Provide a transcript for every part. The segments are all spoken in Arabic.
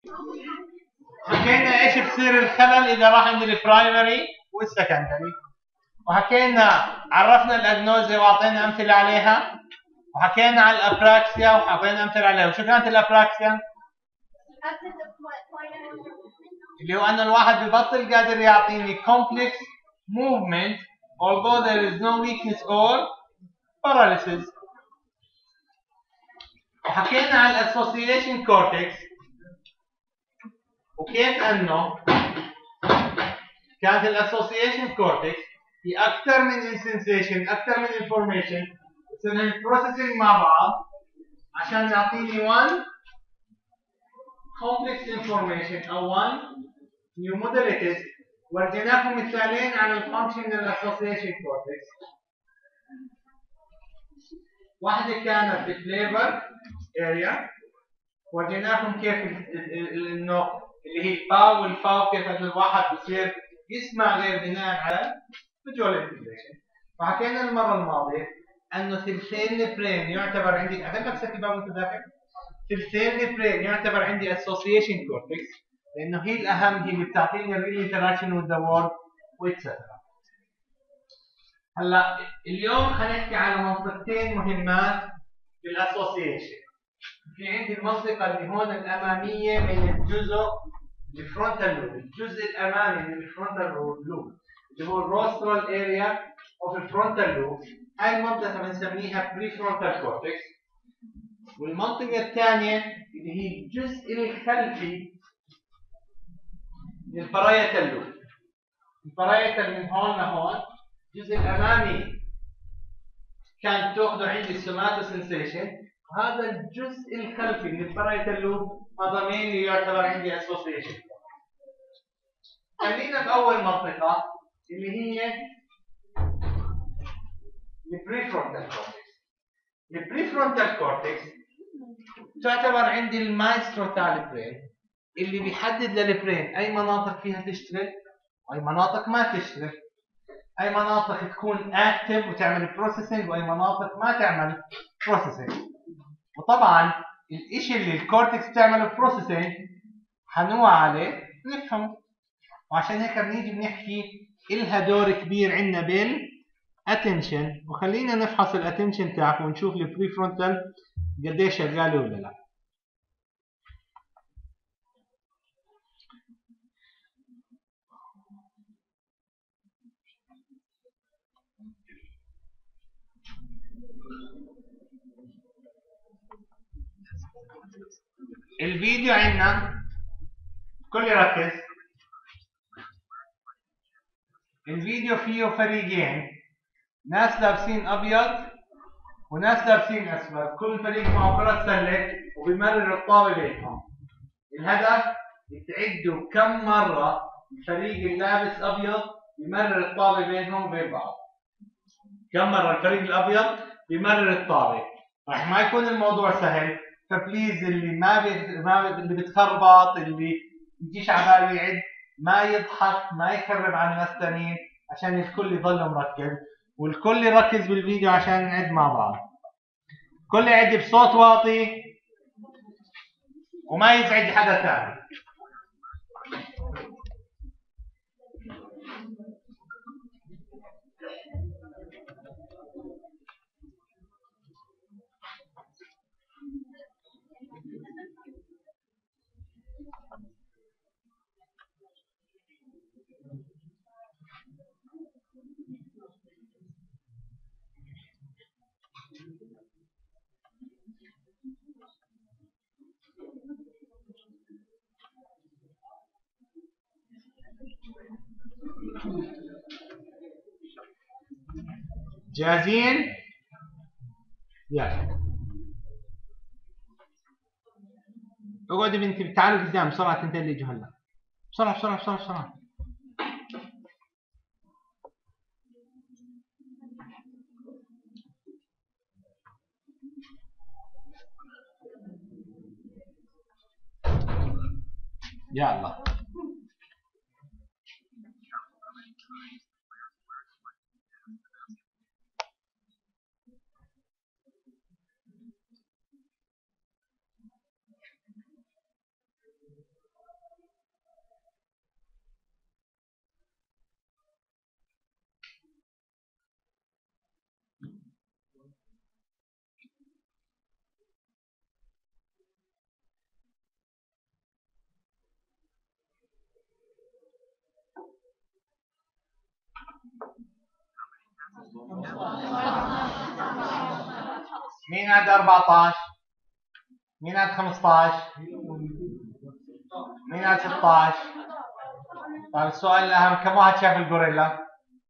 حكينا ايش بصير الخلل اذا راح عند البرايمري والسكندري، وحكينا عرفنا الاجنوزه واعطينا امثله عليها، وحكينا على الابراكسيا وحكينا امثله عليها. وشو كانت الابراكسيا؟ اللي هو انه الواحد ببطل قادر يعطيني complex movement although there is no weakness or paralysis. وحكينا على الاسوسيشن كورتكس وكيف انه كانت الاسوسيشن كورتكس في اكثر من انسنسيشن، اكثر من انفورميشن بصير البروسيسنج مع بعض عشان يعطيني 1 complex information او 1 new modalities. ورجيناكم مثالين عن الفانكشنال اسوسيشن كورتكس. واحدة كانت في فليفر اريا، ورجيناكم كيف انه اللي هي الباو والفاو كيف الواحد بصير يسمع غير بناء على فيجوال انتجريشن. وحكينا المرة الماضية انه ثلثين البرين يعتبر عندي، اعتقد نفسك باب متذاكر، ثلثين البرين يعتبر عندي اسوسيشن كورتكس لانه هي الاهم، هي اللي بتعطيني الريل انتراكشن وذ ذا وورد واتسترا. هلا اليوم حنحكي على منطقتين مهمات في الاسوسيشن. في عندي المنطقة اللي هون الأمامية من الجزء الفرونتال لوب، الجزء الأمامي من الفرونتال لوب اللي هو الروسترال اريا اوف الفرونتال لوب. هاي المنطقة بنسميها بري فرونتال كورتكس. والمنطقة الثانية اللي هي الجزء الخلفي من البارايتال لوب. البارايتال من هون لهون، الجزء الأمامي كان تاخذوا عندي السوماتو سنسيشن، وهذا الجزء الخلفي من البارايتال لوب هذا مين اللي يعتبر عندي اسوسيشن. خلينا باول منطقه اللي هي البريفرونتال كورتكس. البريفرونتال كورتكس تعتبر عندي المايسترو تاع البرين اللي بيحدد للبرين اي مناطق فيها تشتغل واي مناطق ما تشتغل، اي مناطق تكون اكتف وتعمل بروسيسنج واي مناطق ما تعمل بروسيسنج. وطبعا الشيء اللي الكورتكس بتعمله بروسيسنج حنوع عليه نفهمه، وعشان هيك بنيجي بنحكي إلها دور كبير عندنا بالاتنشن. وخلينا نفحص الاتنشن تاعكم ونشوف البري فرونتال قديش شغاله ولا لا. الفيديو عندنا كل يركز. الفيديو فيه فريقين، ناس لابسين ابيض وناس لابسين اسود، كل فريق معه كرة سلة وبيمرر الطابة بينهم. الهدف تعدوا كم مرة الفريق اللابس ابيض بيمرر الطابة بينهم وبين بعض. كم مرة الفريق الابيض بيمرر الطابة. راح ما يكون الموضوع سهل، فبليز اللي اللي بتخربط، اللي بيجيش على باله يعد، ما يضحك، ما يخرب على الناس الثانيين، عشان الكل يضل مركز، والكل يركز بالفيديو عشان نعد مع بعض. كل يعد بصوت واطي وما يزعج حدا ثاني. جاهزين؟ يلا اقعدي بنتي، تعالوا قدام بسرعة، تنتين اللي يجوا هلا. بسرعة بسرعة بسرعة بسرعة. يلا مين عاد 14؟ مين عاد 15؟ مين عاد 16؟ طيب السؤال الأهم، كم واحد شاف الغوريلا؟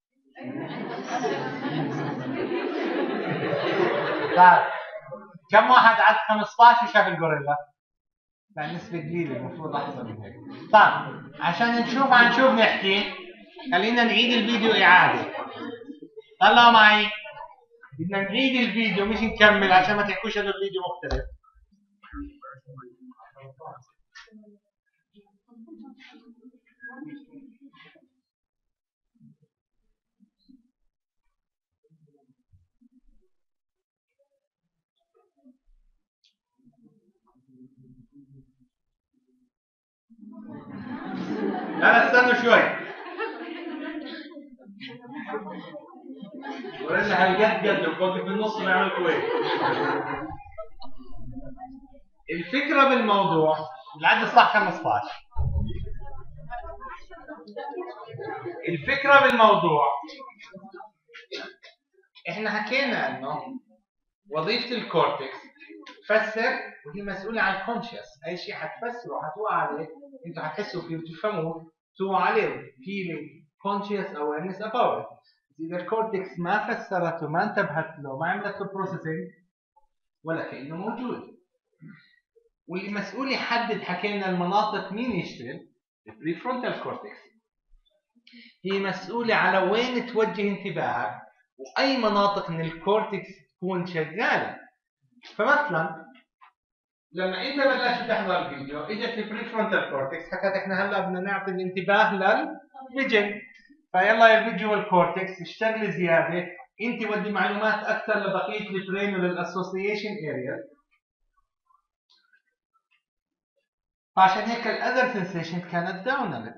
طيب كم واحد عاد 15 وشاف الغوريلا؟ لا نسبة قليلة، المفروض أحسن من هيك. طيب عشان نشوف نحكي، خلينا نعيد الفيديو إعادة. طلعوا معي، بدنا نعيد الفيديو مش نكمل عشان ما تحكوش هذا الفيديو مختلف. لا استنوا شوي. ورجع هالقد قد وفوق في النص نعمل كويس. الفكرة بالموضوع العد الصح 15. الفكرة بالموضوع احنا حكينا انه وظيفة الكورتكس تفسر، وهي مسؤولة عن الكونشس. اي شيء حتفسره حتوقع عليه، انتوا حتحسوا فيه وتفهموه، توقع عليه feeling conscious awareness about it. إذا الكورتكس ما فسرته، ما انتبهت له، ما عملت له بروسيسنج، ولا كأنه موجود. واللي مسؤول يحدد، حكينا المناطق مين يشتغل؟ البريفرونتال كورتكس. هي مسؤولة على وين توجه انتباهك وأي مناطق من الكورتكس تكون شغالة. فمثلا لما انت بلشت تحضر الفيديو، اجت البريفرونتال كورتكس حكت احنا هلا بدنا نعطي الانتباه للفيجن، فيلا يا الفيجوال كورتكس اشتغلي زياده، انت ودي معلومات اكثر لبقيه البرين وللاسوسيشن اريا. فعشان هيك الاذر سنسيشن كانت داون.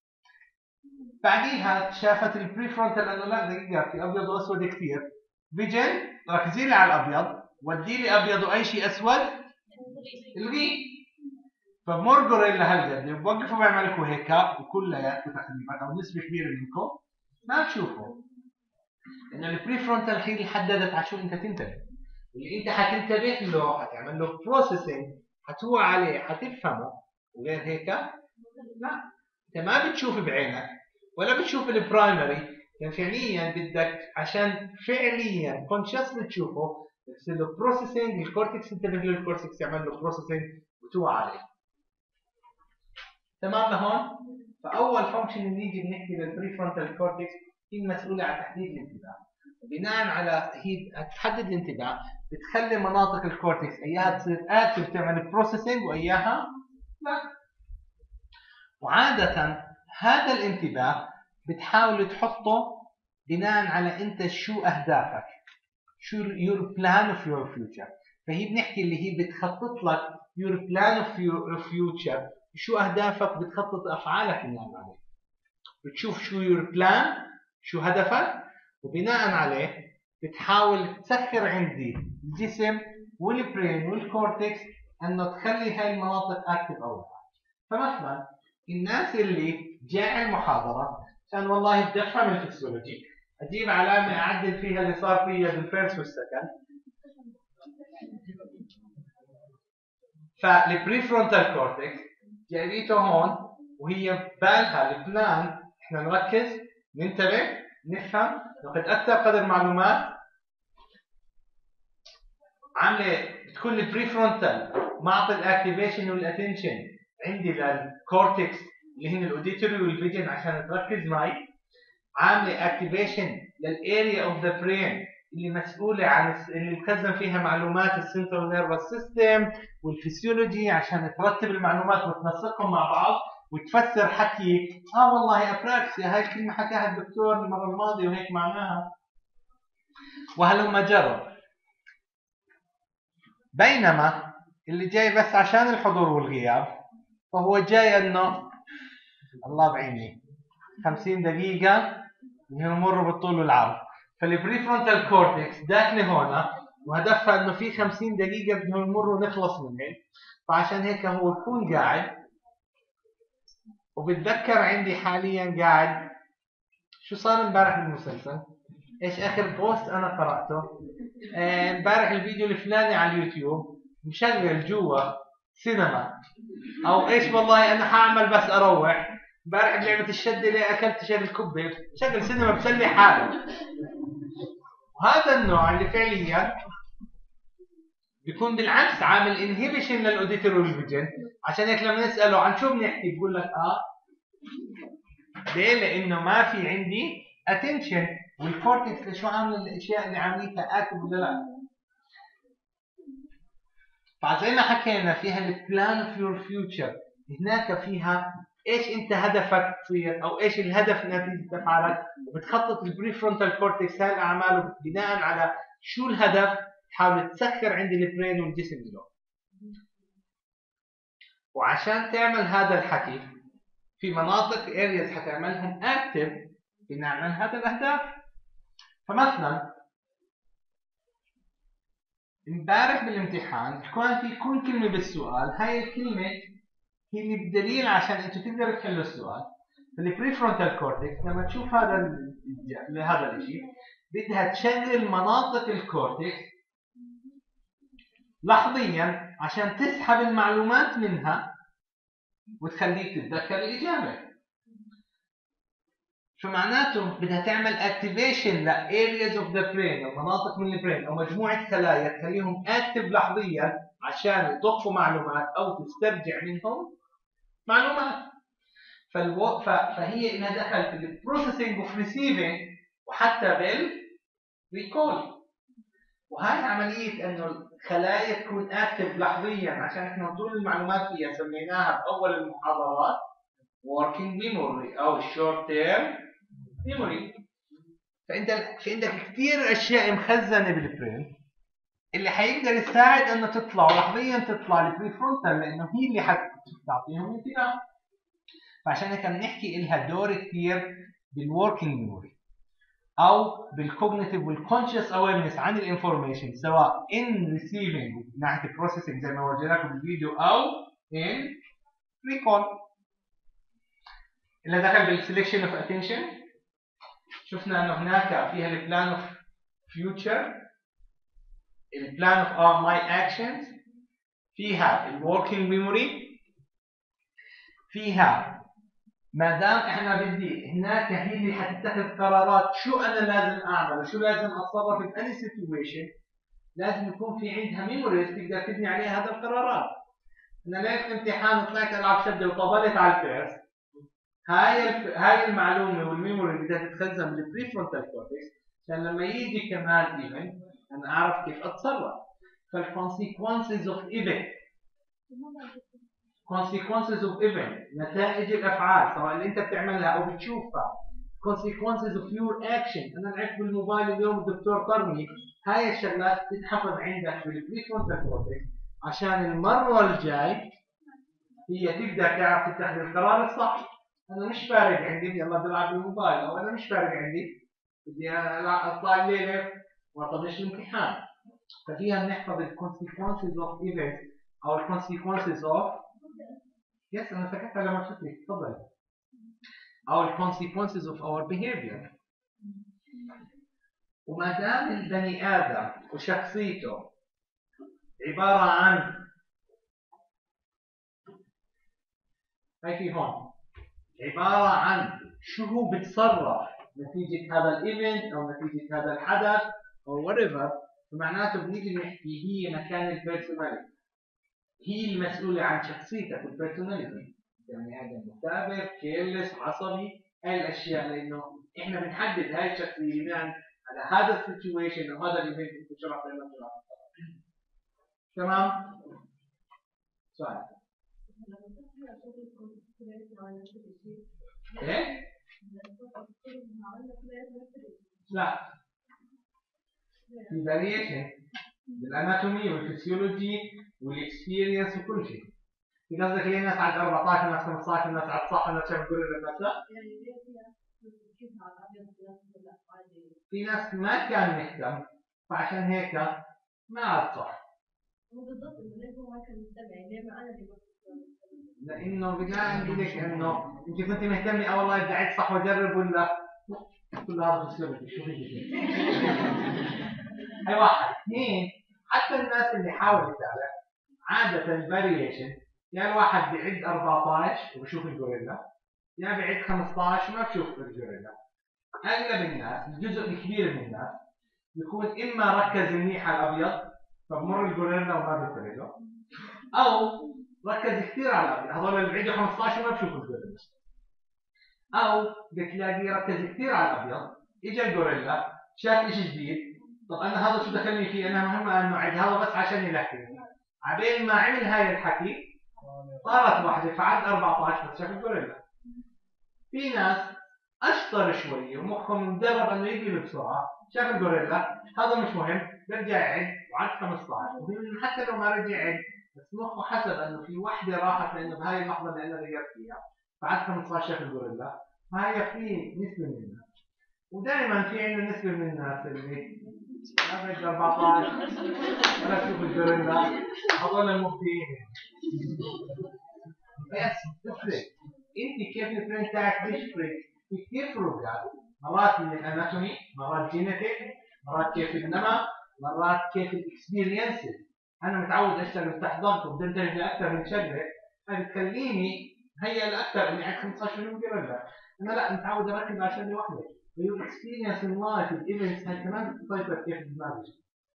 بعديها شافت البريفرونتال انه لا دقيقه، في ابيض واسود كثير، فيجن ركزي لي على الابيض، ودي لي ابيض واي شيء اسود الغيه. فبمر غوريلا هالقد بوقفوا بيعملوا هيك، وكلياتكم تقريبا او نسبه كبيره منكم ما تشوفوا، لانه البريفرونتال هي اللي حددت على شو انت تنتبه، واللي انت حتنتبه له حتعمل له بروسيسنج، حتوعى عليه، حتفهمه. وغير هيك لا، انت ما بتشوف بعينك ولا بتشوف البرايمري، يعني فعليا بدك عشان فعليا كونشسلي تشوفه بتصير له بروسيسنج، الكورتكس ينتبه له، الكورتكس يعمل له بروسيسنج وتوعى عليه. تمام لهون؟ فاول فانكشن اللي نيجي بنحكي للبريفرونتال كورتكس هي المسؤوله عن تحديد الانتباه. بناء على هي تحدد الانتباه، بتخلي مناطق الكورتكس اياها تصير اكتف تعمل بروسيسنج واياها لا. وعاده هذا الانتباه بتحاول تحطه بناء على انت شو اهدافك، شو your plan of your future. فهي بنحكي اللي هي بتخطط لك your plan of your future، شو اهدافك، بتخطط افعالك بناء عليه، بتشوف شو your plan، شو هدفك، وبناء عليه بتحاول تسخر عندي الجسم والبرين والكورتكس انه تخلي هاي المناطق اكتف اول. فمثلا الناس اللي جاء المحاضره عشان والله بدي افهم الفسيولوجي، اجيب علامه اعدل فيها اللي صار فيها بالفيرست والسكند، فالبريفرونتال كورتكس جايبيته هون وهي بالها البلان، احنا نركز ننتبه نفهم نتاكد قدر معلومات عامله، بتكون البريفرونتال معطي الاكتيفيشن والاتنشن عندي للكورتكس اللي هن الاوديتوري والفيجن عشان تركز معي، عامله اكتيفيشن للاريا اوف ذا برين اللي مسؤوله عن اللي مخزن فيها معلومات السنترال نيرفس سيستم والفسيولوجي عشان ترتب المعلومات وتنسقهم مع بعض وتفسر حكي والله ابراكسيا هاي الكلمه حكاها الدكتور المره الماضيه وهيك معناها، وهلما جرى. بينما اللي جاي بس عشان الحضور والغياب فهو جاي انه الله بعيني 50 دقيقه يمروا بالطول والعرض. فالبريفرونتال كورتكس داخله هون وهدفها انه في 50 دقيقه بدهم يمروا نخلص منهم، فعشان هيك هو يكون قاعد وبتذكر عندي حاليا قاعد شو صار امبارح بالمسلسل؟ ايش اخر بوست انا قراته؟ امبارح الفيديو الفلاني على اليوتيوب مشغل جوا سينما او ايش، والله انا حاعمل بس اروح. امبارح بلعبة الشدة اللي اكلت شغل كبة شغل سينما بسلي حالي. وهذا النوع اللي فعليا بيكون بالعكس عامل انهبيشن للاوديتوري فيجن. عشان هيك لما نساله عن شو بنحكي بقول لك ليه؟ لانه ما في عندي اتنشن، والكورتكس لشو عامل الاشياء اللي عامليتها اكتب ولا لا. فزي ما حكينا فيها البلان اوف يور فيوتشر، هناك فيها ايش انت هدفك تصير او ايش الهدف نتيجه افعالك، وبتخطط البري فرونتال كورتكس هاي الاعمال بناء على شو الهدف تحاول تسخر عند البرين والجسم له. وعشان تعمل هذا الحكي في مناطق ارياز حتعملهم اكتف بناء على هذا الاهداف. فمثلا امبارح بالامتحان كان في كل كلمه بالسؤال، هاي الكلمه هي اللي بدليل عشان انتم تقدروا تحلوا السؤال. البري فرونتال كورتكس لما تشوف هذا الشيء بدها تشغل مناطق الكورتكس لحظيا عشان تسحب المعلومات منها وتخليك تتذكر الاجابه. شو معناته؟ بدها تعمل اكتيفيشن لارياز اوف ذا برين او مناطق من البرين او مجموعه خلايا تخليهم اكتف لحظيا عشان يضخوا معلومات او تسترجع منهم معلومات. فهي انها دخلت في البروسيسنج اوف ريسيفنج وحتى بالريكول. وهي عمليه انه الخلايا تكون اكتف لحظيا عشان احنا نطول المعلومات فيها سميناها باول المحاضرات working memory او short term ميموري. فانت في عندك كثير اشياء مخزنه بالبرين اللي حيقدر يساعد انه تطلع لحظيا تطلع البري فرونتال لانه هي اللي حتعطيهم انتباه. فعشان هيك بنحكي لها دور كثير بالوركينج ميموري او بالكوجنيتيف والكونشس اويرنس عن الانفورميشن، سواء ان ريسيفنج من ناحيه البروسيسنج زي ما ورجيناكم بالفيديو او ان ريكول. اللي دخل بالسلكشن اوف اتنشن شفنا انه هناك فيها البلان اوف فيوتشر، البلان اوف ماي اكشنز، فيها الوركينج ميموري، فيها ما دام احنا بدي هناك هي اللي حتتخذ قرارات شو انا لازم اعمل وشو لازم اتصرف في اني سيتويشن، لازم يكون في عندها ميموريز تقدر تبني عليها هذه القرارات. انا ليش في امتحان طلعت العب شده وطبلت على الفيرس، هاي المعلومه والميموري بدها تتخزن بالبري فرونتال كورتكس عشان لما يجي كمان ايفنت انا اعرف كيف اتصرف. فالكونسيكونسز اوف ايفنت، consequences of event، نتائج الافعال سواء اللي انت بتعملها او بتشوفها. consequences of your action، انا لعبت بالموبايل اليوم الدكتور طرني، هاي الشغلات تتحفظ عندك بالبري فرونتال كورتكس عشان المره الجاي هي تقدر تعرف تتخذ القرار الصح. انا مش فارق عندي يلا بلعب بالموبايل، او انا مش فارق عندي بدي اطلع الليله واطبش الامتحان. ففيها نحفظ الكونسيكونسز اوف ايفنت او الكونسيكونسز اوف يس انا سكت على ما شفتك تفضل او الكونسيكونسز اوف اور بيهيفير. وما دام البني ادم وشخصيته عباره عن هاي في هون عباره عن شو هو بتصرف نتيجه هذا الايفنت او نتيجه هذا الحدث او whatever، فمعناته بنيجي نحكي هي مكان البيرسوناليتي، هي المسؤوله عن شخصيتك والبيرسوناليتي. يعني هذا مثابر كيرلس عصبي، هاي الاشياء لانه احنا بنحدد هاي الشخصيه بناء على هذا السيتويشن او هذا الايفنت انت شرحت لنا تمام؟ سؤال ايه؟ لا في فاريشن بالاناتومي والفسيولوجي والاكسبيرينس وكل شيء. في ناس ذكيين ناس على 14 ناس 15 ناس على الصح ناس شايف كل الناس لا. في ناس ما كان مهتم فعشان هيك ما عاد صح. بالضبط ليه هو ما كان مستمع ليه ما انا اللي لانه بناء عليك انه انت كنت مهتمه اه والله ادعيت صح واجرب ولا كل هذا فسيولوجي شو هي؟ هي واحد. اثنين، حتى الناس اللي حاولت تعرف عادة الفاريشن يعني الواحد بيعد 14 وبشوف الجوريلا، يا يعني بيعد 15 وما بشوف الجوريلا. اغلب الناس، الجزء الكبير من الناس بيكون اما ركز منيح على الابيض فبمر الجوريلا وما بينتبه، او ركز كثير على الابيض، هذول اللي بعيده 15 ما بشوفوا الجوريلا. او بتلاقيه ركز كثير على الابيض، اجى الجوريلا شاف شيء جديد، طب انا هذا شو دخلني فيه؟ انا مهم انه عد هذا بس عشان يلحقني. عبين ما عمل هاي الحكي صارت واحده فعد 14 بس شاف الجوريلا. في ناس اشطر شوي ومخهم مدرب انه يقلب بسرعه، شاف الجوريلا هذا مش مهم، برجع يعد وعد 15، حتى لو ما رجع يعد بس مخه حسب انه في وحده راحت لانه بهاي اللحظه اللي انا غيرت فيها بعد 15 شاف الجوريلا. فهي في نسبه من الناس، ودائما في عندنا نسبه من الناس اللي ما بعد 14 ولا تشوف الجوريلا، هذول المبدعين. بس تفرق انت كيف البرين تاعك بيفرق في كثير فروقات، مرات من الاناتومي، مرات جينيتيك، مرات كيف النمى، مرات كيف الاكسبيرينسز. انا متعود اشتغل تحت ضغط وبدرج لاكثر من شغله، هاي بتخليني هيا لاكثر اني عند 15 يوم جوريلا. انا لا متعود اركز على شغله واحده، الاكسبيرينس ان لايف الايفنتس هاي كمان بتسيطر كيف دماغي.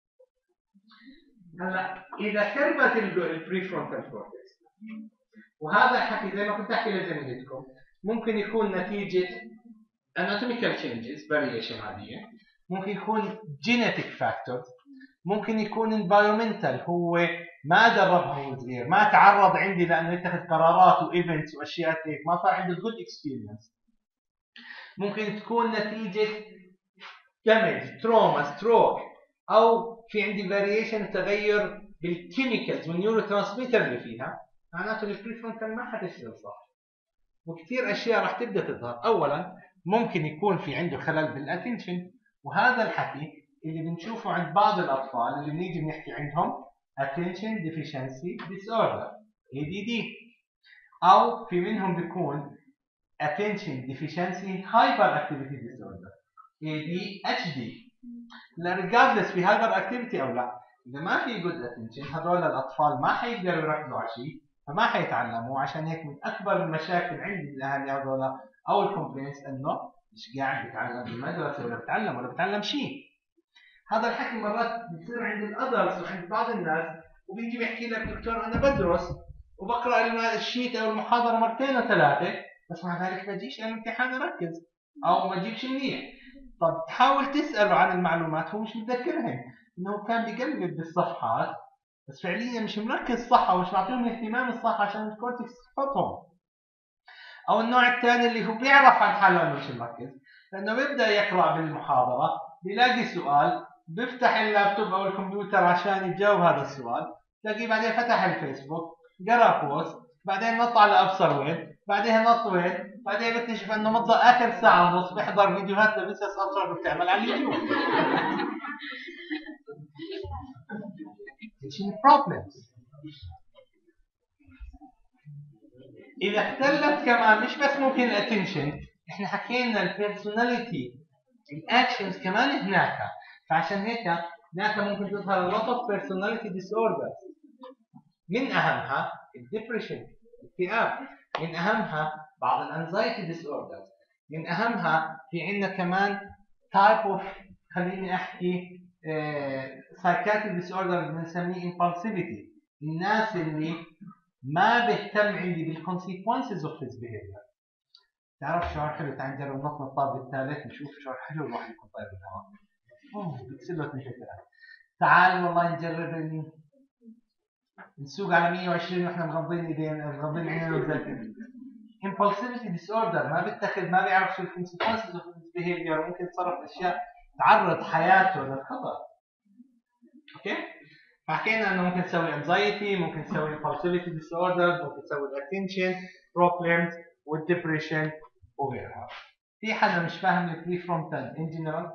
هلا اذا كربت البري فرونتال كورتكس، وهذا الحكي زي ما كنت احكي لزميلتكم ممكن يكون نتيجه anatomical changes variation عاديه، ممكن يكون genetic factors، ممكن يكون environmental، هو ما دربها وهو صغير، ما تعرض عندي لانه يتخذ قرارات وايفنتس واشياء هيك، ما صار عنده good experience. ممكن تكون نتيجه damage trauma stroke، او في عندي variation تغير بالكيميكالز والنيورو ترانسميتر اللي فيها، معناته البريفرونتال ما حتشتغل صح، وكثير اشياء راح تبدا تظهر. اولا ممكن يكون في عنده خلل بالاتنشن، وهذا الحكي اللي بنشوفه عند بعض الاطفال اللي بنيجي بنحكي عندهم attention deficiency disorder ADD، او في منهم بيكون attention deficiency hyperactivity disorder ADHD. لا regardless في hyper activity او لا، اذا ما في good attention هذول الاطفال ما حيقدروا يركزوا على شيء فما حيتعلموا. عشان هيك من اكبر المشاكل عند الاهالي هذول او الكومبلينس انه مش قاعد بيتعلم بالمدرسه ولا بتعلم شيء. هذا الحكي مرات بيصير عند الادلتس وعند بعض الناس، وبيجي بيحكي لك دكتور انا بدرس وبقرا الشيت او المحاضره مرتين وثلاثه بس مع ذلك ما بجيش الامتحان اركز او ما اجيبش منيح. طب تحاول تساله عن المعلومات هو مش متذكرهم، انه كان بيقلب بالصفحات بس فعليا مش مركز صح او مش معطيهم الاهتمام الصح عشان الكورتكس تحفظهم. او النوع الثاني اللي هو بيعرف عن حاله انه مش مركز، لانه بيبدا يقرا بالمحاضره بيلاقي سؤال بيفتح اللابتوب او الكمبيوتر عشان يجاوب هذا السؤال، تلاقيه بعدين فتح الفيسبوك قرا بوست، بعدين نط على ابصر وين، بعدين نط وين، بعدين بكتشف انه مضى اخر ساعه ونص بيحضر فيديوهات لبسس ابصر بتعمل على اليوتيوب. problems. إذا اختلت كمان مش بس ممكن الاتنشن، إحنا حكينا البيرسوناليتي الأكشنز كمان هناك، فعشان هيك هناك ممكن تظهر lot of personality disorders. من أهمها الديبريشن الاكتئاب، من أهمها بعض الانزايتي disorders، من أهمها في عندنا كمان type of خليني أحكي psychiatric disorder بنسميه impulsivity، الناس اللي ما بيهتم عندي بالconsequences of his behavior. تعرف شعور حلو؟ تعال نجرب نط من الطابق الثالث نشوف شعور حلو الواحد يكون طاير بالهواء. بتصير له تنشف الآن. تعال والله نجرب نسوق على 120 واحنا مغمضين ايدينا مغمضين عينينا وزاكين. impulsivity disorder ما بيتخذ، ما بيعرف شو الconsequences of his behavior، ممكن يتصرف اشياء تعرض حياته للخطر. اوكي؟ فحكينا انه ممكن تسوي anxiety، ممكن تسوي impulsivity disorders، ممكن تسوي attention problems والdepression وغيرها. في حدا مش فاهم البريفرونتال in general؟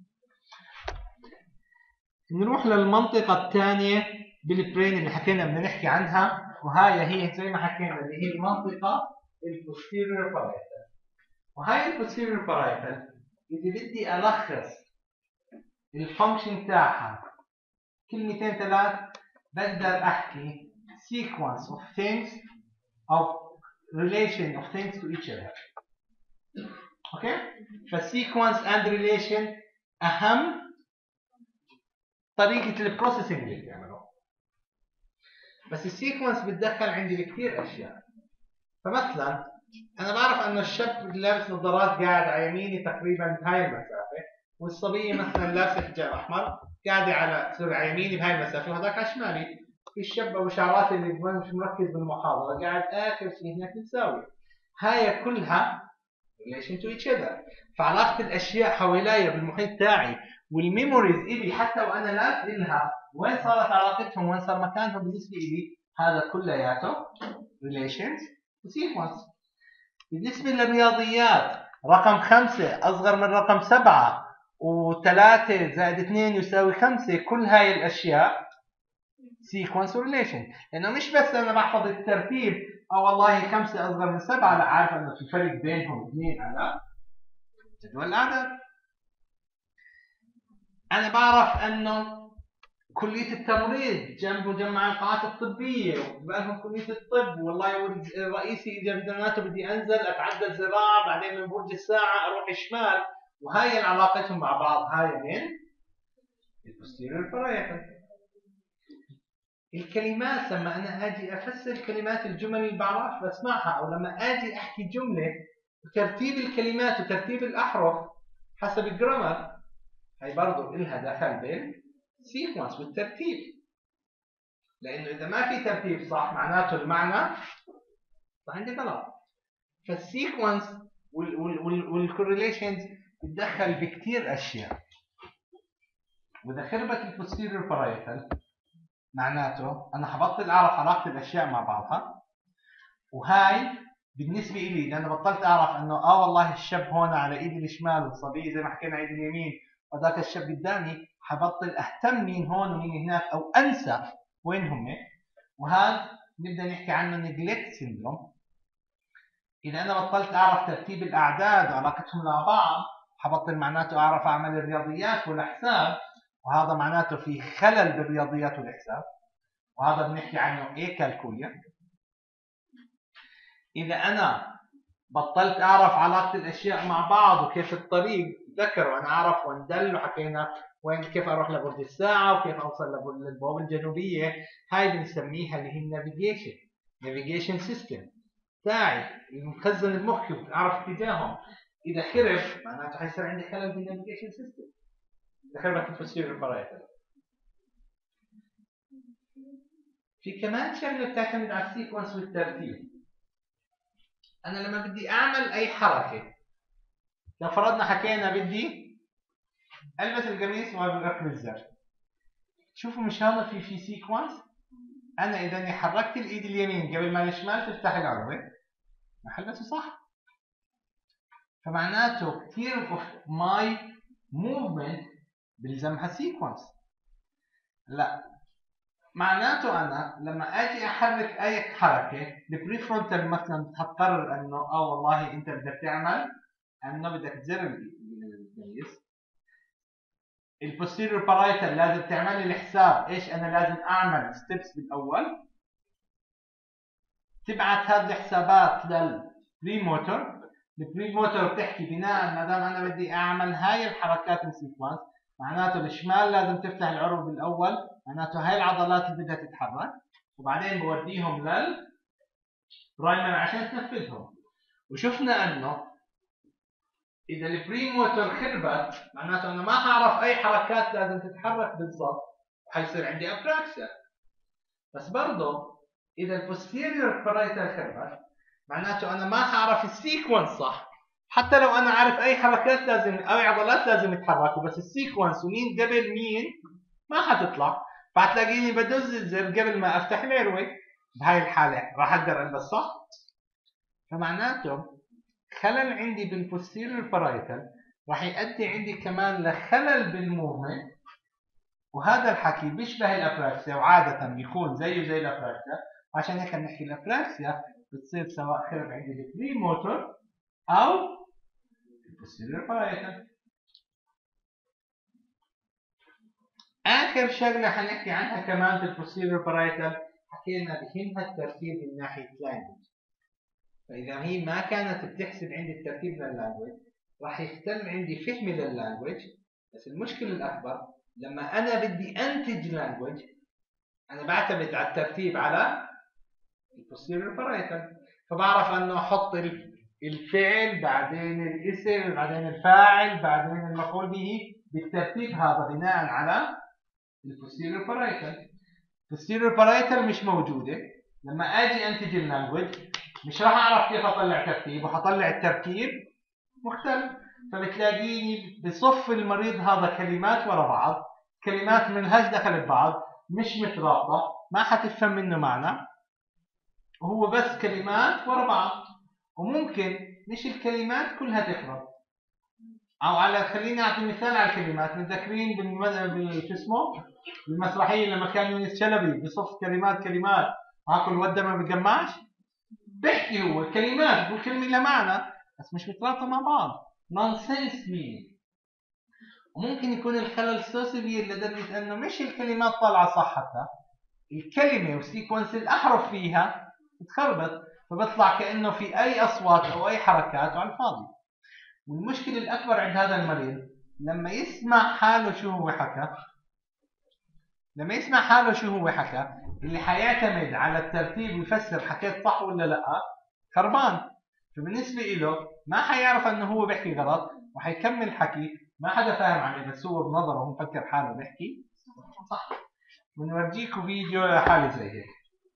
نروح للمنطقة الثانية بالبرين اللي حكينا بدنا نحكي عنها، وهاي هي زي ما حكينا اللي هي المنطقة البوستيريور بارايتال. وهاي البوستيريور بارايتال إذا بدي ألخص الفانكشن تاعها كلمتين ثلاث بقدر أحكي sequence of things of relation of things to each other. اوكي؟ فالسيكونس اند ريليشن اهم طريقه البروسيسنج اللي بتعمله. بس السيكونس بتدخل عندي بكثير اشياء. فمثلا انا بعرف انه الشاب اللي لابس نظارات قاعد على يميني تقريبا بهاي المسافه، والصبيه مثلا لابسه حجاب احمر قاعده على يميني بهاي المسافه، وهذاك على شمالي. في الشاب ابو شعرات اللي مش مركز بالمحاضره قاعد اخر شيء هناك بتساوي. هاي كلها relation to each other. فعلاقة الأشياء حواليا بالمحيط تاعي والميموريز إلي حتى وأنا لا أدري وين صارت علاقتهم وين صار مكانهم بالنسبة إلي، هذا كلياته relations sequence. بالنسبة للرياضيات رقم 5 أصغر من رقم 7 و3 زائد 2 يساوي 5، كل هاي الأشياء sequence relation. لأنه مش بس أنا بحفظ الترتيب والله 5 أصغر من 7، لا، عارف أنه في فرق بينهم 2 على جدول الأعداد. أنا بعرف أنه كلية التمريض جنب مجمع القاعات الطبية وبالهم كلية الطب، والله رئيسي إجا بدناته بدي أنزل أتعدى الزراعة، بعدين من برج الساعة أروح الشمال، وهاي علاقتهم مع بعض. هاي من البوستيريور بارايتال. الكلمات لما أنا أجي أفسر كلمات الجمل اللي بعرف بسمعها، أو لما أجي أحكي جملة وترتيب الكلمات وترتيب الأحرف حسب الجرامر، هي برضو إلها دخل بالسيكونس والترتيب. لأنه إذا ما في ترتيب صح معناته المعنى صح عندي غلط. فالسيكونس والكورليشنز بتدخل بكتير أشياء. وإذا خربت البوستيريور بارايتال معناته أنا حبطل أعرف علاقة الأشياء مع بعضها. وهاي بالنسبة إلي إذا أنا بطلت أعرف أنه والله الشاب هون على إيدي الشمال والصبية زي ما حكينا على إيدي اليمين وذاك الشاب قدامي، حبطل أهتم مين هون ومين هناك أو أنسى وين هم. وهذا نبدأ نحكي عنه neglect syndrome. إذا أنا بطلت أعرف ترتيب الأعداد وعلاقتهم مع بعض، حبطل معناته أعرف أعمل الرياضيات والحساب، وهذا معناته في خلل بالرياضيات والحساب، وهذا بنحكي عنه ايكالكوليا. إذا أنا بطلت أعرف علاقة الأشياء مع بعض وكيف الطريق، ذكروا أنا أعرف وين دل وحكينا وين كيف أروح لبرج الساعة وكيف أوصل للبوابة الجنوبية، هاي بنسميها اللي هي النافيجيشن سيستم تاعي المخزن بمخي وأعرف اتجاههم. إذا خرب معناته حيصير عندي خلل بالنافيجيشن سيستم. إذا خربت البوستيريور بارايتال. في كمان شغلة بتعتمد على السيكونس والترتيب. أنا لما بدي أعمل أي حركة، لو فرضنا حكينا بدي ألبس القميص وأركب الزر، شوفوا مش هذا في سيكونس. أنا إذا إني حركت الإيد اليمين قبل ما الشمال تفتح العروة ما حلبسه صح. فمعناته كثير of my movement بلزمها سيكونس. لا، معناته أنا لما أجي أحرك أي حركة البريفرونتال مثلا هتقرر أنه والله أنت بدك تعمل أنه بدك تزر القميص. البوستيريور بارايتال لازم تعمل لي الحساب ايش انا لازم اعمل ستيبس بالاول، تبعت هذه الحسابات للبري موتور. البري موتور بتحكي بناء ما دام انا بدي اعمل هاي الحركات السيكونس، معناته الشمال لازم تفتح العروق بالاول، معناته هاي العضلات اللي بدها تتحرك، وبعدين بوديهم للبرايمر عشان تنفذهم. وشفنا انه إذا البري موتور خربت معناته أنا ما هعرف أي حركات لازم تتحرك بالضبط، وحيصير عندي أبراكسيا. بس برضه إذا البوستيريور بارايتال خربت معناته أنا ما هعرف السيكونس صح، حتى لو أنا عارف أي حركات لازم أو عضلات لازم يتحركوا، بس السيكونس ومين قبل مين ما حتطلع، فهتلاقيني بدز الزر قبل ما أفتح العروة. بهاي الحالة راح أقدر ألبس صح. فمعناته خلل عندي بالبوستيريور بارايتال راح يؤدي عندي كمان لخلل بالموفمنت، وهذا الحكي بيشبه الابراكسيا وعاده بيكون زيه زي الابراكسيا. عشان هيك بنحكي الابراكسيا بتصير سواء خرب عندي البري موتور او البوستيريور بارايتال. آخر شغلة حنحكي عنها كمان في البوستيريور بارايتال، حكينا بهمها الترتيب من ناحية لانجوج. فإذا هي ما كانت بتحسب عندي الترتيب لللانجوج راح يختل عندي فهم لللانجوج. بس المشكلة الأكبر لما أنا بدي أنتج لانجوج أنا بعتمد على الترتيب على البوستيريور بارايتال، فبعرف أنه أحط الفعل بعدين الاسم بعدين الفاعل بعدين المفعول به بالترتيب هذا بناء على البوستيريور بارايتال. البوستيريور بارايتال مش موجودة، لما أجي أنتج اللانجوج مش راح أعرف كيف أطلع ترتيب، وحطلع الترتيب مختلف. فبتلاقيني بصف المريض هذا كلمات ورا بعض، كلمات منهاش دخل ببعض مش مترابطة، ما حتفهم منه معنى، وهو بس كلمات ورا بعض. وممكن مش الكلمات كلها تخرب، او على خليني اعطي مثال على الكلمات. متذكرين شو اسمه بالمسرحيه لما كان يونس شلبي بصف كلمات هاكل الوده ما بتجمعش، بيحكي هو كلمات بقول كلمه لها معنى بس مش مترابطه مع بعض، نونسنس مين. وممكن يكون الخلل سو سيفير لدرجه انه مش الكلمات طالعه صح، حتى الكلمه والسيكونس الاحرف فيها تخربط، فبطلع كانه في اي اصوات او اي حركات على الفاضي. والمشكله الاكبر عند هذا المريض لما يسمع حاله شو هو حكى، اللي حيعتمد على الترتيب ويفسر حكيت صح ولا لا خربان. فبالنسبه له ما حيعرف انه هو بيحكي غلط وحيكمل حكي، ما حدا فاهم عليه بس هو بنظره هو مفكر حاله بيحكي صح. بنورجيكم فيديو لحاله زي هيك.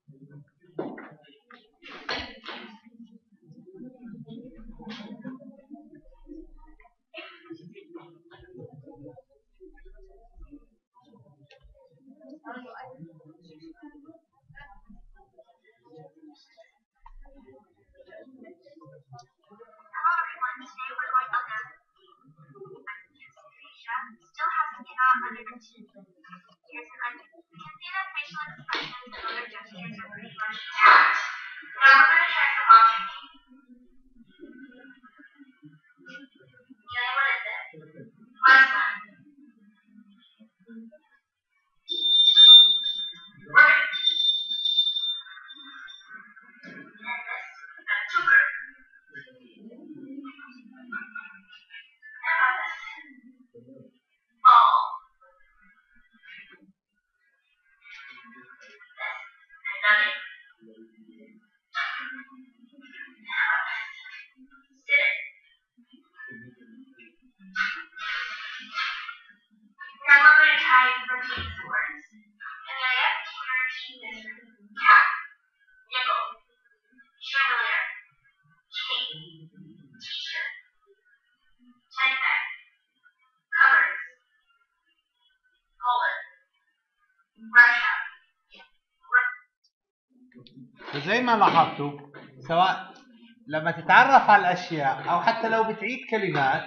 وزي ما لاحظتوا سواء لما تتعرف على الاشياء او حتى لو بتعيد كلمات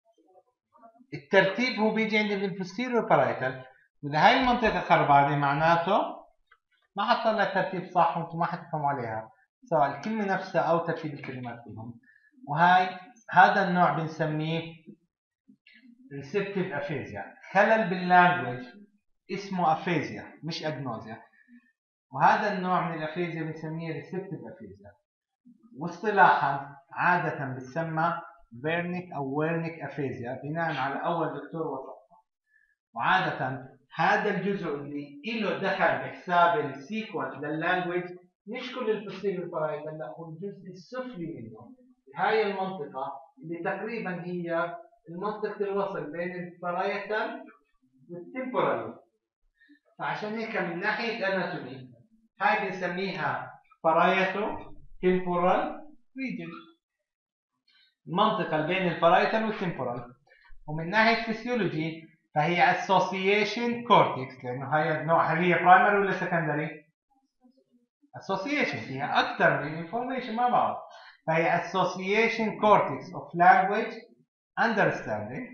الترتيب هو بيجي عند الانفستيريور بارايتال. واذا هاي المنطقه خربانه معناته ما حطلع ترتيب صح وانتم ما حتفهموا عليها سواء الكلمه نفسها او ترتيب الكلمات فيهم. هذا النوع بنسميه ريسبتيف افيزيا، خلل باللانجوج اسمه افيزيا مش اجنوزيا. وهذا النوع من الافيزيا بنسميه ريسبتيف افيزيا، واصطلاحا عادة بتسمى فيرنيك أو ويرنيك أفيزيا بناء على أول دكتور وصفها. وعادة هذا الجزء اللي له دخل بحساب السيكونس لللانجوج مش كل البوستيريور بارايتال، لا هو الجزء السفلي منه، هاي المنطقة اللي تقريبا هي المنطقة الوصل بين البارايتال والتمبورال. فعشان هيك من ناحية اناتومي هاي بنسميها بارايتو تمبورال ريجن، المنطقة اللي بين البارايتال والتمبورال. ومن ناحية فيسيولوجي فهي اسوسيشن كورتكس، لأنه هي النوع هل هي برايمري ولا سكندري؟ اسوسيشن فيها أكثر من انفورميشن مع بعض، فهي اسوسيشن كورتكس اوف لانجويج اندرستاندينج.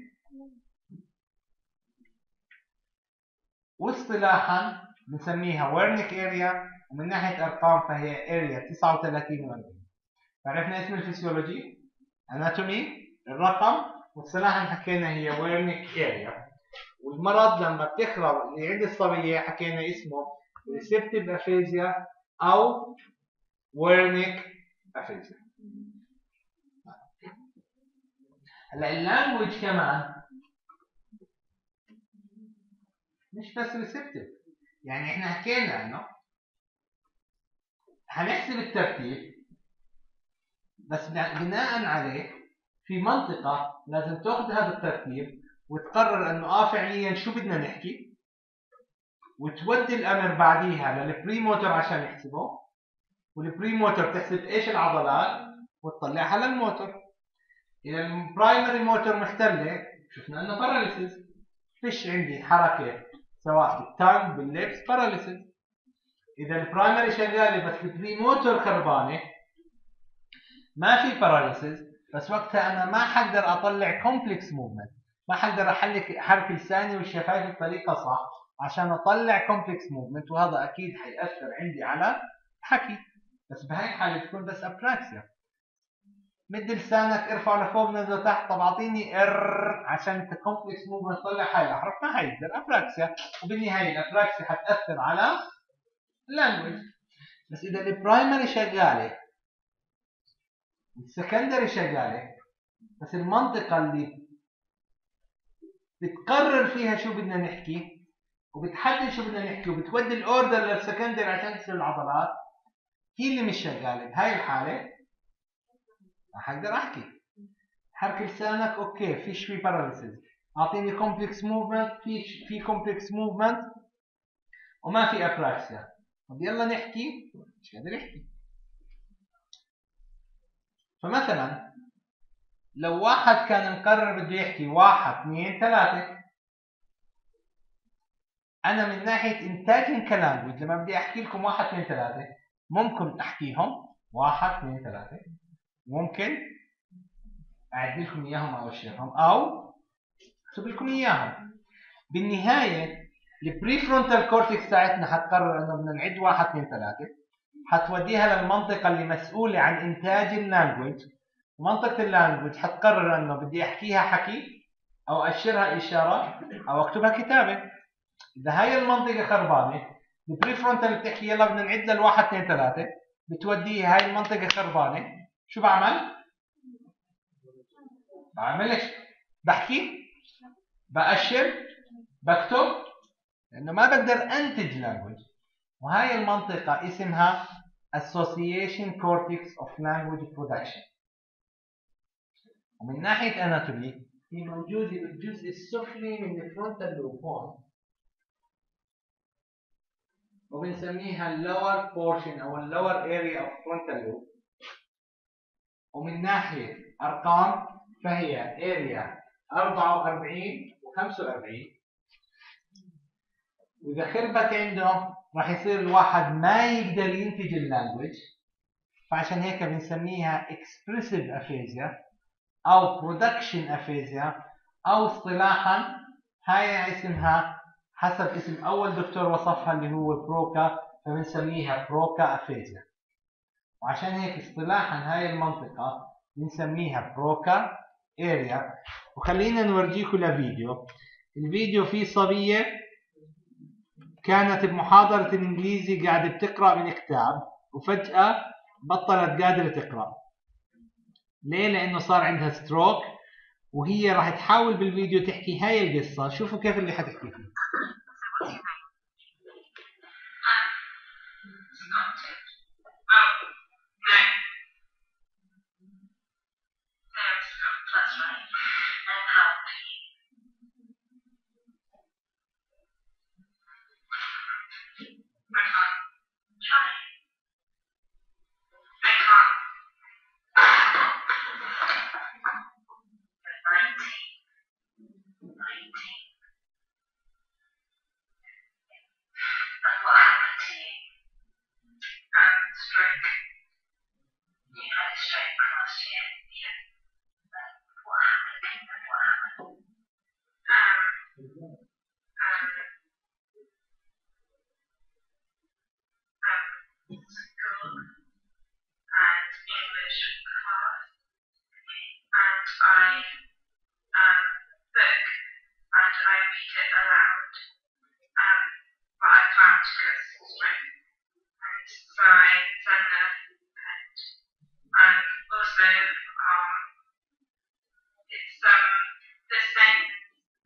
واصطلاحا بنسميها ويرنيك اريا، ومن ناحية أرقام فهي اريا 39 و40. عرفنا اسم الفسيولوجي اناتومي الرقم، واصطلاحا حكينا هي ويرنيك اريا. والمرض لما بتخرب اللي عند الصبيه حكينا اسمه ريسبتيف افيزيا او ويرنيك افيزيا. هلا اللانجوج كمان مش بس ريسبتيف، يعني احنا حكينا انه هنحسب الترتيب بس بناء عليه في منطقة لازم تاخذ هذا الترتيب وتقرر انه فعليا شو بدنا نحكي، وتودي الامر بعديها للبري موتور عشان يحسبه، والبري موتور تحسب ايش العضلات وتطلعها للموتور. اذا البرايمري موتور مختله شفنا انه باراليسيس، فيش عندي حركه سواء بالتانج باللبس باراليسيس. اذا البرايمري شغاله بس البري موتور خربانه ما في باراليسيس، بس وقتها انا ما حقدر اطلع كومبلكس موفمنت، ما حقدر احرك لساني والشفايف بطريقه صح عشان اطلع كومبلكس موفمنت، وهذا اكيد حيأثر عندي على الحكي. بس بهاي الحاله تكون بس ابراكسيا، مد لسانك ارفع لفوق نزل تحت، طب اعطيني عشان انت كومبلكس موفمنت تطلع هاي الاحرف ما حيقدر ابراكسيا، وبالنهايه الابراكسيا حتأثر على اللانجوج. بس اذا البرايمري شغاله والسكندري شغاله بس المنطقة اللي بتقرر فيها شو بدنا نحكي وبتحدد شو بدنا نحكي وبتودي الاوردر للسكندري عشان تحسب العضلات هي اللي مش شغالة، بهاي الحالة ما حقدر احكي. حرك لسانك اوكي فيش في باراليسيس، اعطيني كومبلكس موفمنت في كومبلكس موفمنت وما في ابراكسيا، طب يلا نحكي مش قادر احكي. فمثلا لو واحد كان مقرر بده يحكي 1 2 3، انا من ناحيه انتاج كلانجوج لما بدي احكي لكم 1 2 3 ممكن احكيهم 1 2 3، ممكن اعد لكم اياهم او اشيرهم او اكتب لكم اياهم. بالنهايه البري فرونتال كورتكس تاعتنا حتقرر انه بدنا نعد 1 2 3، حتوديها للمنطقه اللي مسؤوله عن انتاج اللانجوج، ومنطقه اللانجوج حتقرر انه بدي احكيها حكي او اشرها اشاره او اكتبها كتابه. اذا هاي المنطقه خربانه البري فرونتال بتحكي يلا بدنا نعد للواحد اثنين ثلاثه، بتوديه هاي المنطقه خربانه، شو بعمل؟ بعملش بحكي بأشر بكتب، لانه ما بقدر انتج لانجوج. وهاي المنطقه اسمها association cortex of language production. ومن ناحيه اناتومي هي موجوده بالجزء السفلي من الفرونتال لوب هون، وبنسميها اللور بورشن او اللور اريا اوف فرونتال لوب. ومن ناحيه ارقام فهي اريا 44 و45، واذا خربت عنده راح يصير الواحد ما يقدر ينتج اللانجوج، فعشان هيك بنسميها اكسبريسيف افيزيا او برودكشن افيزيا، او اصطلاحا هاي اسمها حسب اسم اول دكتور وصفها اللي هو بروكا، فبنسميها بروكا افيزيا. وعشان هيك اصطلاحا هاي المنطقة بنسميها بروكا اريا. وخلينا نورجيكم لفيديو. الفيديو فيه صبية كانت بمحاضرة الانجليزي قاعدة بتقرأ من كتاب وفجأة بطلت قادرة تقرأ. ليه؟ لانه صار عندها ستروك، وهي راح تحاول بالفيديو تحكي هاي القصة. شوفوا كيف اللي حتحكي فيه.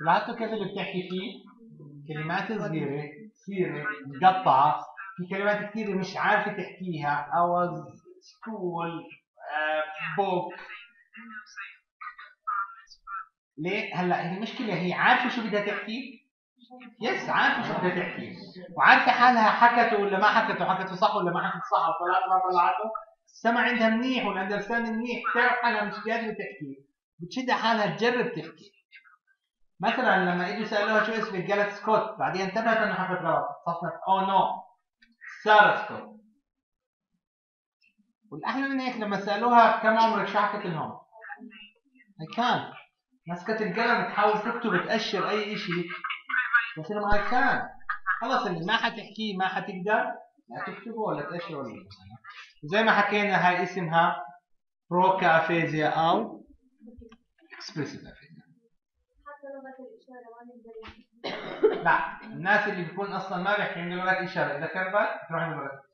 لاحظتوا كيف اللي بتحكي فيه؟ كلمات صغيرة كثيرة مقطعة، في كلمات كثيرة مش عارفة تحكيها. I was school book. ليه؟ هلا هي المشكلة هي عارفة شو بدها تحكي؟ يس عارفة شو بدها تحكي، وعارفة حالها حكته ولا ما حكته، حكته صح ولا ما حكته صح، طلعت ما طلعته، السمع عندها منيح والاندرستاند منيح، بتعرف حالها مش قادرة تحكي، بتشد حالها تجرب تحكي. مثلا لما اجوا سالوها شو اسمك قالت سكوت، بعدين انتبهت انه حكت غلط، صفت اوه نو سارة سكوت. والاحلى من هيك لما سالوها كم عمرك شو حكت لهم؟ I can't. مسكت القلم تحاول تكتب تاشر اي شيء، بس لما I can't. خلص اللي ما حتحكيه ما حتقدر لا تكتبه ولا تاشره ولا شيء. زي ما حكينا هاي اسمها بروكا افيزيا او اكسبريسيف افيزيا. لا الناس اللي بيكون اصلا ما بيحكي عنده لغه اشاره اذا كربت تروح عنده لغه.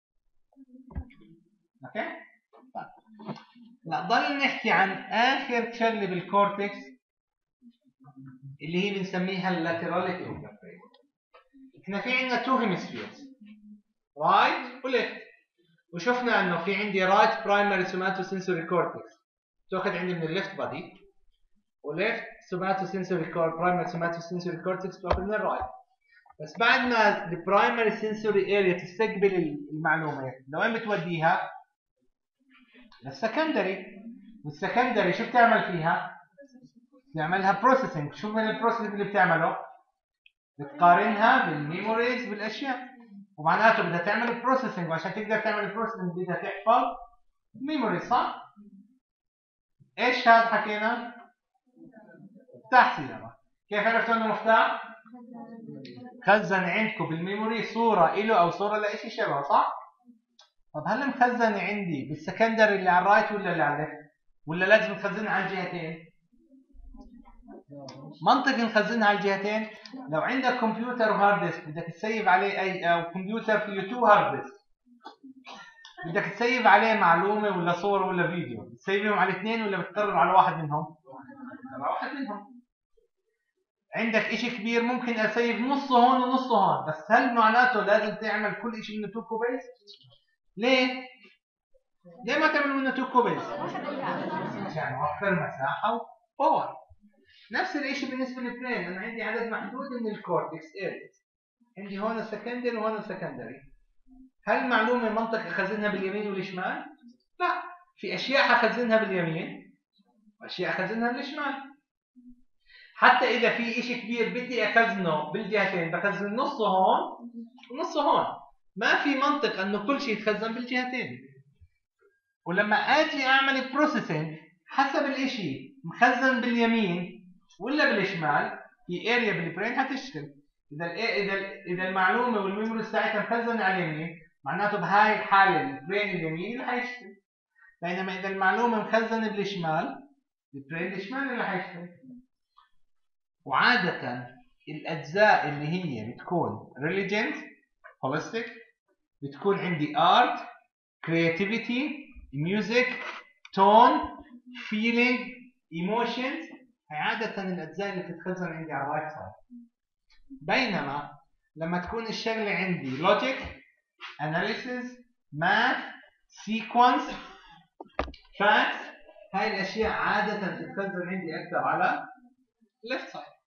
اوكي؟ طيب لا ضل نحكي عن اخر شغله بالكورتكس اللي هي بنسميها اللاتراليتي اوف ذا برين. احنا في عندنا تو هيمسفيرز رايت وليفت، وشفنا انه في عندي رايت برايمري سوماتوسنسوري كورتكس تاخذ عندي من الليفت بادي، وليفت سوماتوسنسوري برايمري سوماتوسنسوري كورتكس تاخذ من الرايت. بس بعد ما البرايمري سنسوري اريا تستقبل المعلومه لوين بتوديها؟ للسكندري. والسكندري شو بتعمل فيها؟ بتعملها بروسيسنج. شو من البروسيسنج اللي بتعمله؟ بتقارنها بالميموريز بالاشياء، ومعناته بدها تعمل بروسيسنج، وعشان تقدر تعمل بروسيسنج بدها تحفظ ميموري صح؟ ايش هذا حكينا؟ مفتاح سيارة. كيف عرفتوا انه مفتاح؟ خزن عندكم بالميموري صورة له او صورة لشيء شبه صح؟ طب هل مخزنة عندي بالسكندري اللي على الرايت ولا اللي على الليفت؟ ولا لازم نخزنها على الجهتين؟ منطقي نخزنها على الجهتين. لو عندك كمبيوتر وهارد ديسك بدك تسيف عليه اي، او كمبيوتر فيه تو هارد ديسك بدك تسيف عليه معلومة ولا صورة ولا فيديو، تسيفهم على الاثنين ولا بتقرر على واحد منهم؟ على واحد منهم. عندك اشي كبير ممكن اسيف نصه هون ونصه هون، بس هل معناته لازم تعمل كل اشي منه تو كوبيز؟ ليه؟ ليه ما تعمل منه تو كوبيز؟ عشان اوفر مساحة وباور. نفس الاشي بالنسبة للبرين، انا عندي عدد محدود من الكورتكس اريز، عندي هون السكندري وهون السكندري. هل معلومة منطق اخزنها باليمين والشمال؟ لا، في اشياء حخزنها باليمين واشياء اخزنها بالشمال. حتى اذا في اشي كبير بدي اخزنه بالجهتين بخزن نصه هون ونصه هون، ما في منطق انه كل شيء يتخزن بالجهتين. ولما اجي اعمل بروسيسنج حسب الاشي مخزن باليمين ولا بالشمال، في اريا بالبرين حتشتغل. اذا المعلومه والميموري ساعتها مخزنه على اليمين، معناته بهاي الحاله البرين اليمين اللي حيشتغل. بينما اذا المعلومه مخزنه بالشمال، البرين الشمال اللي حيشتغل. وعاده الاجزاء اللي هي بتكون ريليجنت هوليستيك بتكون عندي ارت creativity music tone feeling emotions، هي عادة الأجزاء اللي بتتخزن عندي على الرايت سايد. بينما لما تكون الشغلة عندي logic analysis math sequence facts، هاي الأشياء عادة تتخزن عندي أكثر على left side.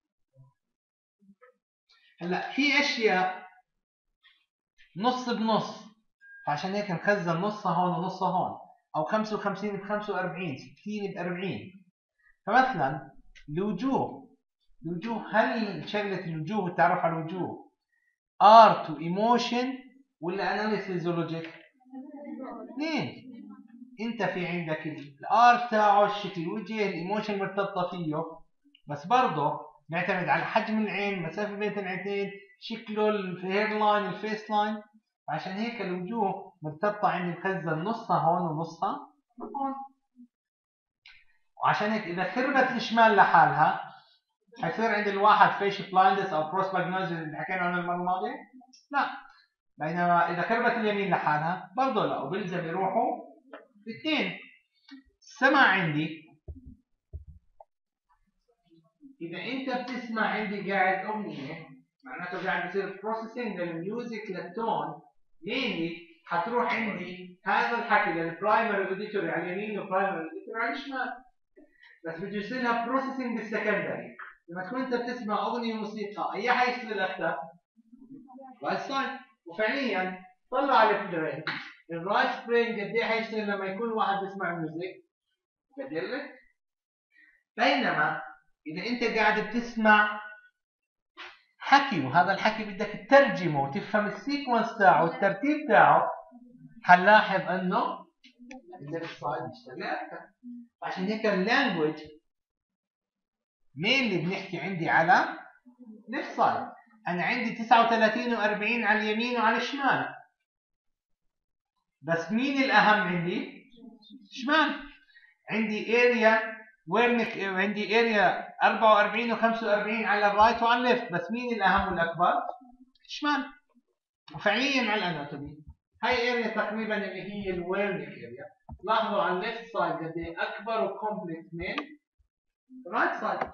هلا في أشياء نص بنص، فعشان هيك نخزن نصها هون ونصها هون، أو 55 ب 45 60 ب 40. فمثلا الوجوه، هل شغلة الوجوه والتعرف على الوجوه art وإيموشن ولا أناليسيز ولوجيك؟ اثنين. أنت في عندك الآرت تاعه شكل الوجه، الإيموشن مرتبطة فيه، بس برضه نعتمد على حجم العين، مسافة بين العينين، شكله الهير لاين الفيس لاين. عشان هيك الوجوه مرتبطة عندي مخزن نصها هون ونصها هون. وعشان هيك إذا خربت الشمال لحالها حيصير عند الواحد فيش بلايندس أو بروسباجنوز اللي حكينا عنه المرة الماضية؟ لا. بينما إذا خربت اليمين لحالها برضه لا، وبلزم يروحوا الاثنين. السمع عندي اذا انت بتسمع عندي قاعد اغنيه معناته قاعد بيصير بروسيسنج للميوزك للتون مينلي حتروح عندي هذا الحكي للبرايمري اوديتوري على اليمين والبرايمري اوديتوري على الشمال. بس بده يصير لها بروسيسنج بالسكندري. لما تكون انت بتسمع اغنيه موسيقى اي حيشتغل اكثر؟ رايت سايد. وفعليا طلعوا على البرين الرايت برين قد ايه حيشتغل لما يكون واحد بيسمع ميوزك؟ قد ايه؟ بينما اذا انت قاعد بتسمع حكي وهذا الحكي بدك تترجمه وتفهم السيكونس تاعه والترتيب تاعه حنلاحظ انه الليفت سايد يشتغل اكثر. عشان هيك اللانجوج مين اللي بنحكي عندي على ليفت سايد. انا عندي 39 و40 على اليمين وعلى الشمال بس مين الاهم عندي؟ شمال. عندي اريا عندي اريا 44 و45 على الرايت وعلى الليفت بس مين الاهم والاكبر؟ الشمال. وفعليا على الاناتومي هاي اريا تقريبا اللي هي الويرنيك اريا. لاحظوا على الليفت سايد قد ايه اكبر وكومبلكس من الرايت سايد.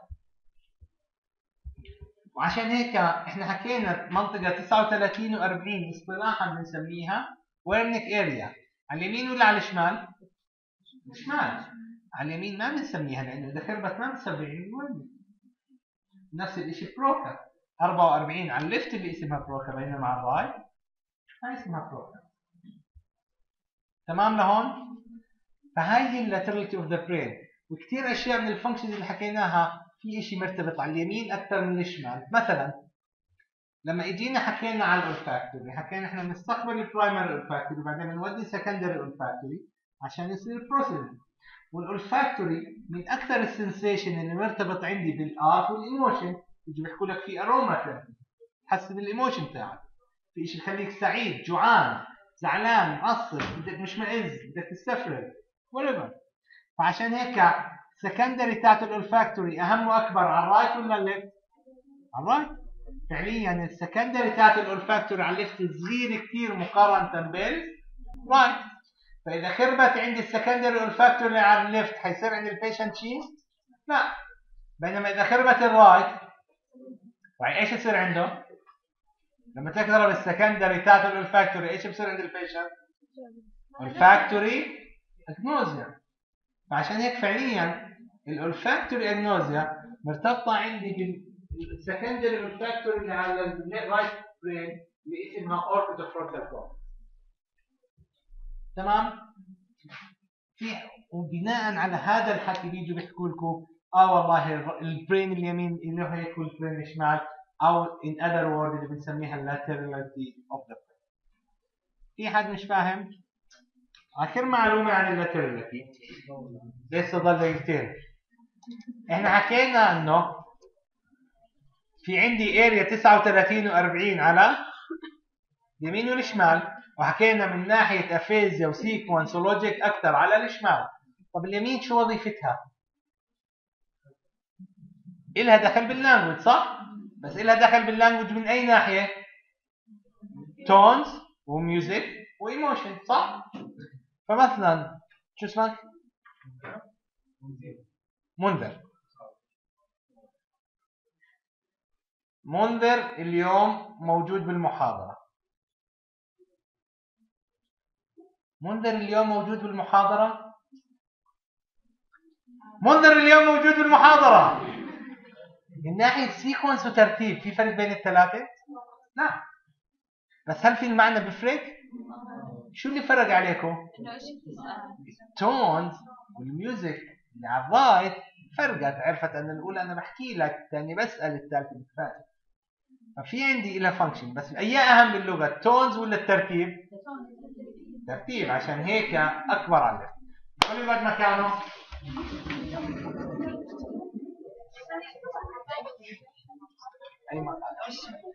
وعشان هيك احنا حكينا منطقه 39 و40 اصطلاحا بنسميها ويرنيك اريا. على اليمين ولا على الشمال؟ الشمال. على اليمين ما بنسميها لانه اذا خربت ما بنسميها الويرنيك. نفس الشيء بروكا 44 على الليفت اللي اسمها بروكا بينما على الرايت هاي اسمها بروكا. تمام لهون؟ فهاي هي اللاتراليتي اوف ذا برين. وكثير اشياء من الفانكشنز اللي حكيناها في شيء مرتبط على اليمين اكثر من الشمال. مثلا لما اجينا حكينا على الاولفاكتوري حكينا احنا بنستقبل البرايمري اولفاكتوري وبعدين بنودي سكندري اولفاكتوري عشان يصير بروسيسنج. والاولفاكتوري من اكثر السنسيشن اللي مرتبط عندي بالارت والايموشن. بيجي بيحكوا لك في اروما تحسن الايموشن تاعك. في شيء يخليك سعيد جوعان زعلان معصب بدك مشمئز بدك تستفرغ whatever. فعشان هيك سكندري تاعت الاولفاكتوري اهم واكبر على الرايت ولا الليفت؟ على الرايت. فعليا السكندري تاعت الاولفاكتوري على الليفت صغير كثير مقارنه بالرايت. فاذا خربت عندي السكندري اولفاكتوري على الليفت حيصير عند البيشنت شيء؟ لا. بينما اذا خربت الرايت ايش يصير عنده؟ لما تضرب السكندري تاعت الاولفاكتوري ايش بصير عند البيشنت؟ الفاكتوري اجنوزيا. فعشان هيك فعليا الاولفاكتوري اجنوزيا مرتبطه عندي بالسكندري اولفاكتوري اللي على الرايت برين اللي اسمها اوربيتوفرونتال كورتكس. تمام؟ وبناء على هذا الحكي بيجوا بيحكوا لكم والله البرين اليمين له هيك والبرين الشمال او in other words اللي بنسميها laterality of the brain. في حد مش فاهم؟ اخر معلومه عن اللاتراليتي لسه ضل دقيقتين. احنا حكينا انه في عندي اريا 39 و40 على اليمين والشمال وحكينا من ناحيه افيزيا وسيكونس ولوجيك اكثر على الشمال. طب اليمين شو وظيفتها؟ إلها دخل باللانجوج صح؟ بس إلها دخل باللانجوج من أي ناحية؟ تونز وميوزك وإيموشن صح؟ فمثلا شو اسمك؟ منذر. منذر اليوم موجود بالمحاضرة. منذر اليوم موجود بالمحاضرة. منذر اليوم موجود بالمحاضرة. من ناحية سيكونس وترتيب في فرق بين الثلاثة؟ لا. بس هل في المعنى بفرق؟ شو اللي فرق عليكم؟ التونز والميوزك اللي على الرايت فرقت. عرفت أن الأولى أنا بحكي لك الثانية بسأل الثالثة بتفاجئ. ففي عندي إلها فانكشن بس أي أهم باللغة التونز ولا الترتيب؟ ترتيب. عشان هيك أكبر عليه. كل بعد مكانه أي مكان